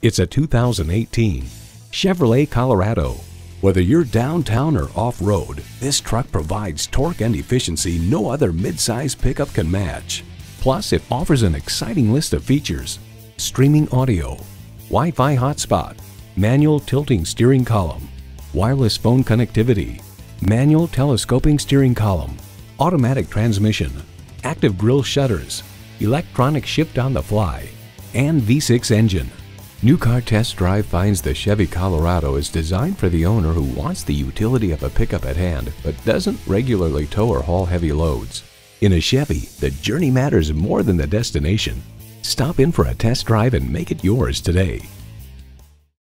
It's a 2018 Chevrolet Colorado. Whether you're downtown or off-road, this truck provides torque and efficiency no other midsize pickup can match. Plus, it offers an exciting list of features: streaming audio, Wi-Fi hotspot, manual tilting steering column, wireless phone connectivity, manual telescoping steering column, automatic transmission, active grille shutters, electronic shift on the fly, and V6 engine. New Car Test Drive finds the Chevy Colorado is designed for the owner who wants the utility of a pickup at hand but doesn't regularly tow or haul heavy loads. In a Chevy, the journey matters more than the destination. Stop in for a test drive and make it yours today.